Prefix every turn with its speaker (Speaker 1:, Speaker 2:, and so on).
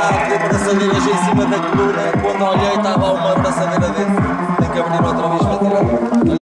Speaker 1: de braçadeiras em cima da coluna. Quando olhei estava uma braçadeira dentro.